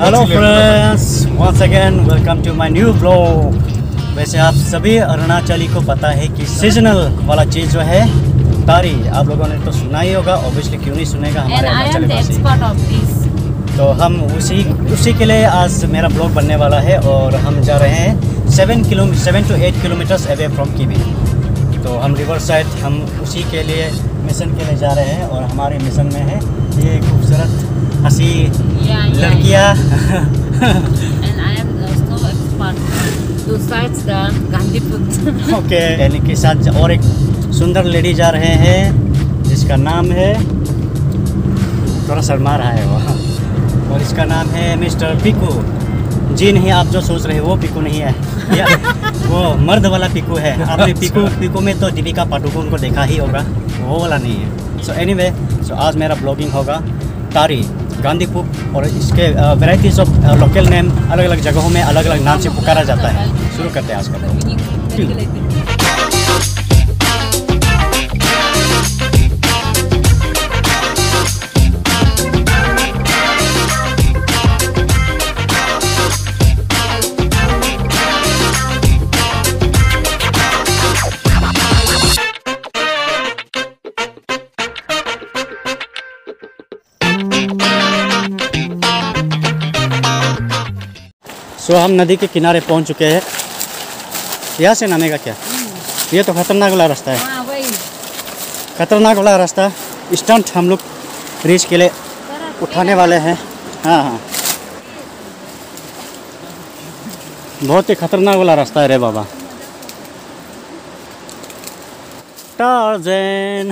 Hello friends, once again welcome to my new blog. वैसे आप सभी अरुणाचली को पता है कि सीजनल वाला चीज़ जो है तारी, आप लोगों ने तो सुना ही होगा, ऑब्वियसली क्यों नहीं सुनेगा हमारे अरुणाचली वासी। तो हम उसी के लिए आज मेरा ब्लॉग बनने वाला है और हम जा रहे हैं 7 to 8 kilometres away from Kibber. तो हम रिवर साइड हम उसी के लिए मिशन के लिए जा रहे हैं और हमारे मिशन में है ये खूबसूरत हंसी लड़कियाँ। ओके, यानी के साथ और एक सुंदर लेडी जा रहे हैं जिसका नाम है, थोड़ा शर्मा रहा है वो, और इसका नाम है मिस्टर पिकू। जी नहीं, आप जो सोच रहे हो वो पिकू नहीं है, वो मर्द वाला पिकू है। आपने पिकू में तो दीपिका पादुकोण को देखा ही होगा, वो वाला नहीं है। सो एनीवे, आज मेरा ब्लॉगिंग होगा तारी, गांधीपुक और इसके वैराइटीज़ ऑफ लोकल नेम अलग अलग जगहों में अलग अलग नाम से पुकारा जाता है। शुरू करते हैं आज का ब्लॉग। सो हम नदी के किनारे पहुंच चुके हैं। यहाँ से नामेगा क्या? ये तो खतरनाक वाला रास्ता है। हाँ, वही खतरनाक वाला रास्ता, स्टंट हम लोग रीच के लिए उठाने वाले हैं। हाँ हाँ, बहुत ही खतरनाक वाला रास्ता है रे बाबा। Tarzan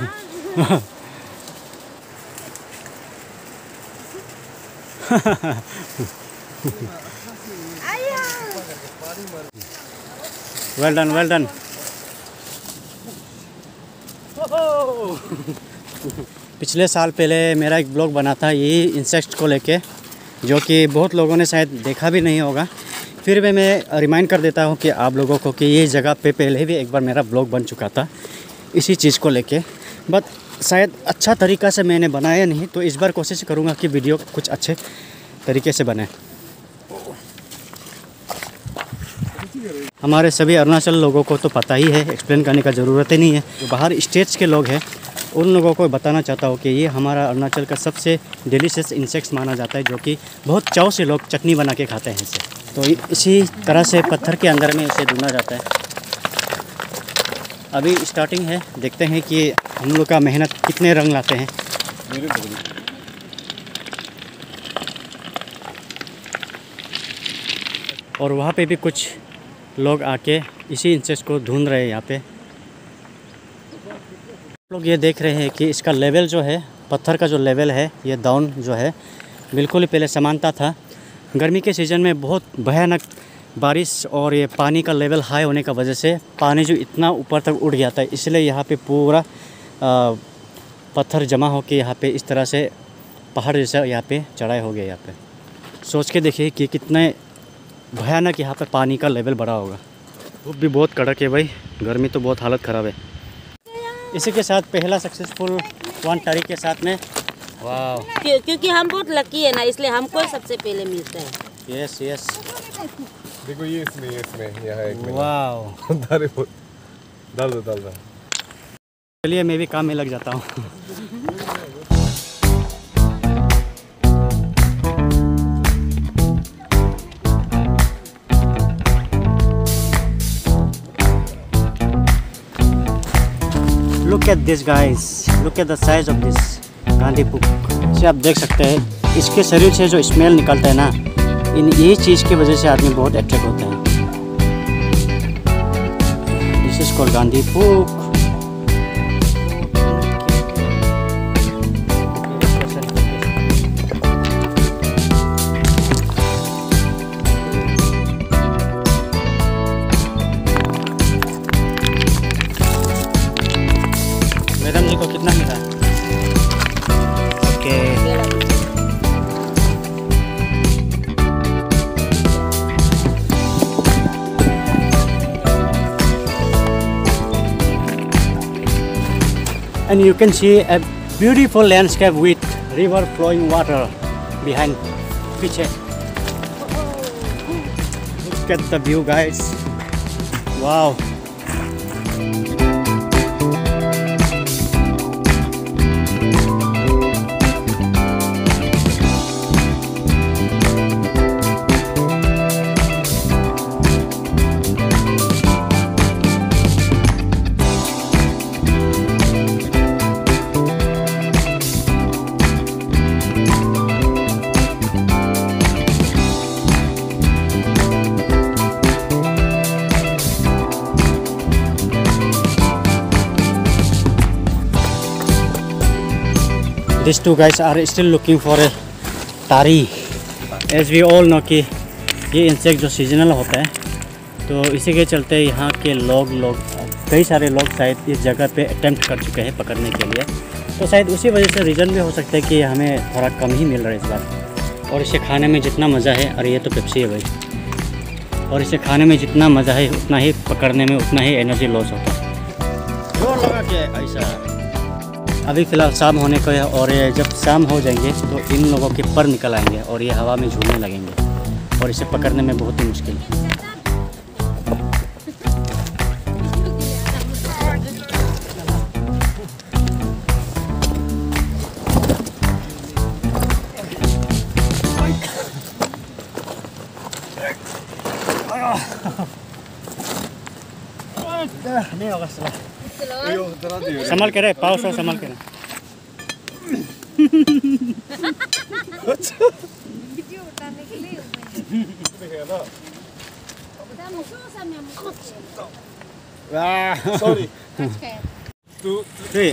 well done, well done. पिछले साल पहले मेरा एक ब्लॉग बना था यही इंसेक्ट को लेके, जो कि बहुत लोगों ने शायद देखा भी नहीं होगा। फिर भी मैं रिमाइंड कर देता हूँ कि आप लोगों को कि ये जगह पे पहले भी एक बार मेरा ब्लॉग बन चुका था इसी चीज़ को लेके, बट शायद अच्छा तरीक़ा से मैंने बनाया नहीं। तो इस बार कोशिश करूँगा कि वीडियो कुछ अच्छे तरीके से बने। हमारे सभी अरुणाचल लोगों को तो पता ही है, एक्सप्लेन करने का ज़रूरत ही नहीं है। जो बाहर स्टेट्स के लोग हैं उन लोगों को बताना चाहता हूँ कि ये हमारा अरुणाचल का सबसे डिलीशियस इंसेक्ट्स माना जाता है, जो कि बहुत चाव से लोग चटनी बना के खाते हैं इसे। तो इसी तरह से पत्थर के अंदर में इसे भुना जाता है। अभी स्टार्टिंग है, देखते हैं कि हम लोग का मेहनत कितने रंग लाते हैं। और वहाँ पे भी कुछ लोग आके इसी इंसेक्ट को ढूंढ रहे हैं। यहाँ पे लोग ये देख रहे हैं कि इसका लेवल जो है, पत्थर का जो लेवल है, ये डाउन जो है बिल्कुल ही पहले समानता था। गर्मी के सीज़न में बहुत भयानक बारिश और ये पानी का लेवल हाई होने का वजह से पानी जो इतना ऊपर तक उड़ गया था, इसलिए यहाँ पे पूरा पत्थर जमा होकर यहाँ पे इस तरह से पहाड़ जैसा यहाँ पे चढ़ाई हो गया। यहाँ पे सोच के देखिए कि कितने भयानक यहाँ पे पानी का लेवल बढ़ा होगा। धूप भी बहुत कड़क है भाई, गर्मी तो बहुत हालत ख़राब है। इसी के साथ पहला सक्सेसफुल वन तारीख के साथ में, वाह, क्योंकि हम बहुत लकी है ना, इसलिए हमको सबसे पहले मिलता है। यस यस, देखो ये इसमें यहाँ एक में वाह, डाल दो। चलिए मैं भी काम में लग जाता हूँ। Look at this guys, look at the size of this गांधीपुक। इसे आप देख सकते हैं, इसके शरीर से जो स्मेल निकलता है ना, यही चीज़ की वजह से आदमी बहुत अट्रैक्ट होते हैं। दिस इज कॉल्ड गांधीपुक। मैडम जी को कितना मिला? Okay, and you can see a beautiful landscape with river flowing water behind पीछे। Look at the view guys. Wow. These two guys are still looking for a तारी। As we all know कि ये insect जो seasonal होता है, तो इसी के चलते यहाँ के लोग कई सारे लोग शायद इस जगह पे अटेम्प्ट कर चुके हैं पकड़ने के लिए। तो शायद उसी वजह से रीज़न भी हो सकता है कि हमें थोड़ा कम ही मिल रहा है इस बार। और इसे खाने में जितना मज़ा है, अरे ये तो पेप्सी है भाई, और इसे खाने में जितना मज़ा है उतना ही पकड़ने में उतना ही एनर्जी लॉस होता है। जोर लगा के ऐसा। अभी फ़िलहाल शाम होने को है और ये जब शाम हो जाएंगे तो इन लोगों के पर निकल आएंगे और ये हवा में झूलने लगेंगे और इसे पकड़ने में बहुत ही मुश्किल है। नहीं होगा संभल के रहे, पाउस हो संभल के रहे। Sorry. Three.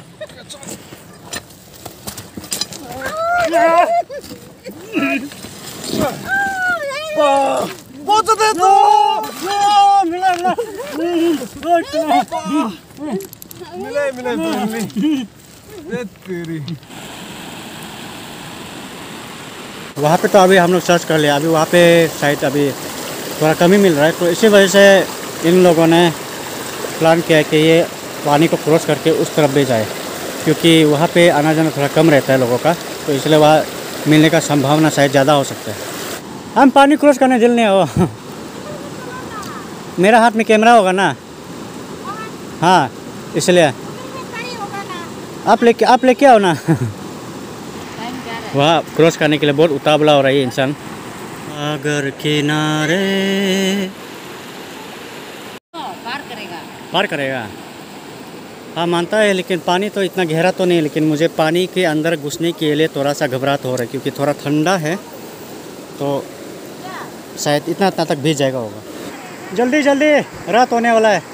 वहाँ पे तो अभी हम लोग सर्च कर लिया, अभी वहाँ पे शायद अभी थोड़ा कम ही मिल रहा है, तो इसी वजह से इन लोगों ने प्लान किया है कि ये पानी को क्रॉस करके उस तरफ भी जाए, क्योंकि वहाँ पे आना जाना थोड़ा कम रहता है लोगों का, तो इसलिए वहाँ मिलने का संभावना शायद ज़्यादा हो सकता है। हम पानी क्रॉस करने दिल नहीं हो। मेरा हाथ में कैमरा होगा ना, हाँ इसलिए आप लेके आओ ना। वहाँ क्रॉस करने के लिए बहुत उतावला हो रहा है इंसान। सागर किनारे पार करेगा, हाँ मानता है, लेकिन पानी तो इतना गहरा तो नहीं, लेकिन मुझे पानी के अंदर घुसने के लिए थोड़ा सा घबराहट हो रहा है, क्योंकि थोड़ा ठंडा है, तो शायद इतना तक भीग जाएगा होगा। जल्दी जल्दी, रात होने वाला है।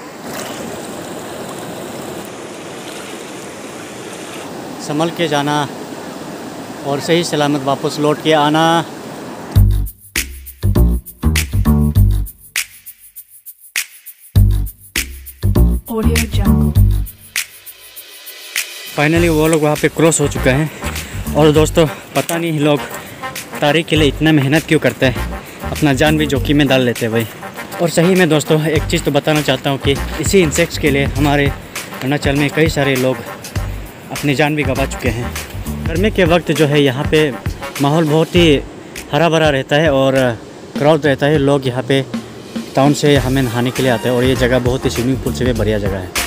संभल के जाना और सही सलामत वापस लौट के आना। फाइनली वो लोग वहाँ पे क्रॉस हो चुका है। और दोस्तों पता नहीं लोग तारीख के लिए इतना मेहनत क्यों करते हैं, अपना जान भी जोखिम में डाल लेते हैं भाई। और सही में दोस्तों एक चीज़ तो बताना चाहता हूँ कि इसी इंसेक्ट्स के लिए हमारे अरुणाचल में कई सारे लोग अपनी जान भी गंवा चुके हैं। गर्मी के वक्त जो है यहाँ पे माहौल बहुत ही हरा भरा रहता है और क्राउड रहता है। लोग यहाँ पे टाउन से हमें नहाने के लिए आते हैं और ये जगह बहुत ही स्विमिंग पूल से भी बढ़िया जगह है।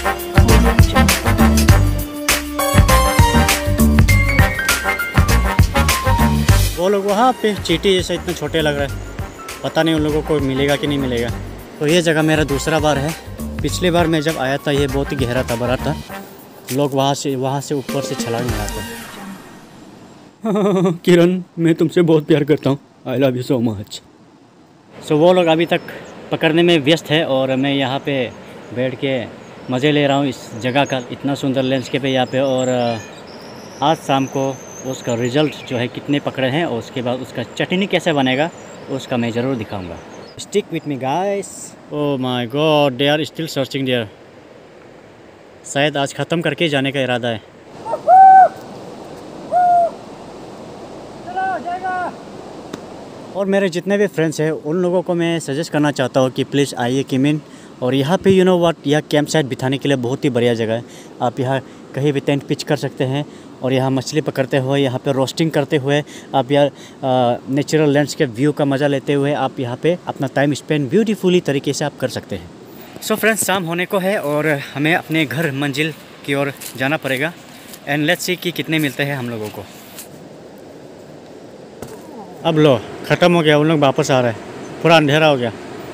वो लोग वहाँ पे चींटी जैसे इतने छोटे लग रहे हैं, पता नहीं उन लोगों को मिलेगा कि नहीं मिलेगा। तो ये जगह मेरा दूसरा बार है। पिछली बार मैं जब आया था ये बहुत ही गहरा था, बड़ा था। लोग वहाँ से ऊपर से छलांग लगाते हैं। किरण मैं तुमसे बहुत प्यार करता हूँ, I love you so much. So वो लोग अभी तक पकड़ने में व्यस्त है और मैं यहाँ पे बैठ के मज़े ले रहा हूँ इस जगह का। इतना सुंदर लैंडस्केप है यहाँ पे। और आज शाम को उसका रिज़ल्ट जो है कितने पकड़े हैं और उसके बाद उसका चटनी कैसे बनेगा उसका मैं ज़रूर दिखाऊंगा। Stick with me guys. Oh my god, they are still searching there. शायद आज ख़त्म करके जाने का इरादा है। और मेरे जितने भी फ्रेंड्स हैं उन लोगों को मैं सजेस्ट करना चाहता हूँ कि प्लीज़ आइए किमिन। और यहाँ पे यू नो व्हाट, यह कैंप साइट बिताने के लिए बहुत ही बढ़िया जगह है। आप यहाँ कहीं भी टेंट पिच कर सकते हैं और यहाँ मछली पकड़ते हुए, यहाँ पे रोस्टिंग करते हुए, आप यार नेचुरल लैंडस्केप व्यू का मज़ा लेते हुए आप यहाँ पे अपना टाइम स्पेंड ब्यूटीफुली तरीके से आप कर सकते हैं। सो फ्रेंड्स, शाम होने को है और हमें अपने घर मंजिल की ओर जाना पड़ेगा। एंड लेट्स सी कि कितने मिलते हैं हम लोगों को। अब लो ख़त्म हो गया, उन लोग वापस आ रहे हैं, पूरा अंधेरा हो गया।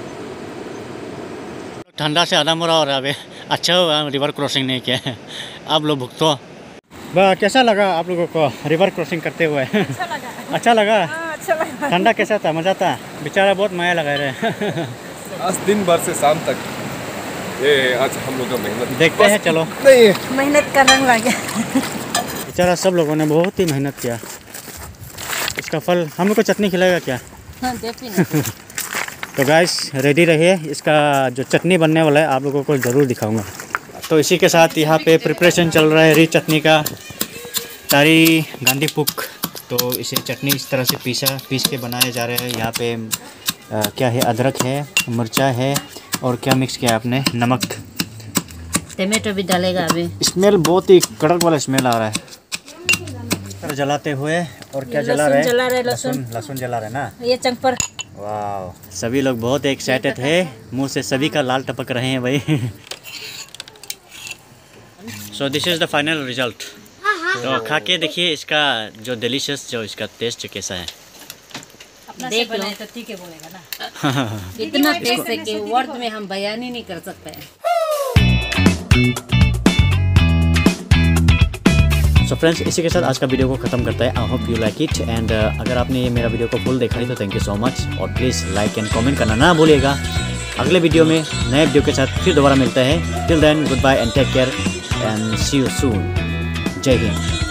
ठंडा से आधा मरा हो रहा है। अभी अच्छा हुआ रिवर क्रॉसिंग नहीं किया है। आप लोग भुगतो। वाह, कैसा लगा आप लोगों को रिवर क्रॉसिंग करते हुए? अच्छा लगा। अच्छा लगा? अच्छा लगा। ठंडा कैसा था? मज़ा था? बेचारा बहुत माया लगा रहे। आज दिन भर से शाम तक ये आज हम लोग का मेहनत देखते हैं। चलो, नहीं मेहनत का रंग लग गया। बेचारा सब लोगों ने बहुत ही मेहनत किया। इसका फल हम लोग को चटनी खिलाएगा क्या? हाँ, तो गाइस रेडी रहिए, इसका जो चटनी बनने वाला है आप लोगों को ज़रूर दिखाऊंगा। तो इसी के साथ यहाँ पे प्रिपरेशन चल रहा है हरी चटनी का। तारी गांधी पुक, तो इसे चटनी इस तरह से पीस के बनाए जा रहे हैं। यहाँ पे क्या है, अदरक है, मिर्चा है और क्या मिक्स किया आपने? नमक, टमाटो भी डालेगा अभी। स्मेल बहुत ही कड़क वाला स्मेल आ रहा है। जलाते हुए और क्या जला रहे हैं? लहसुन जला रहे ना, ये चंपर। वाह, सभी लोग बहुत एक्साइटेड है, मुंह से सभी का लाल टपक रहे हैं भाई। So this is the final result. तो खा के देखिए इसका जो डिलीशियस, जो इसका टेस्ट कैसा है। देख लो तो ठीक है बोलेगा ना। इतना टेस्ट है कि वर्ड में हम बयान ही नहीं कर सकते हैं। सो फ्रेंड्स, इसी के साथ आज का वीडियो को ख़त्म करता है। I hope you like it and अगर आपने ये मेरा वीडियो को फुल देखा है तो थैंक यू सो मच। और प्लीज़ लाइक एंड कमेंट करना ना भूलिएगा। अगले वीडियो में नए वीडियो के साथ फिर दोबारा मिलते हैं। Till then, good bye and take care and see you soon. जय हिंद।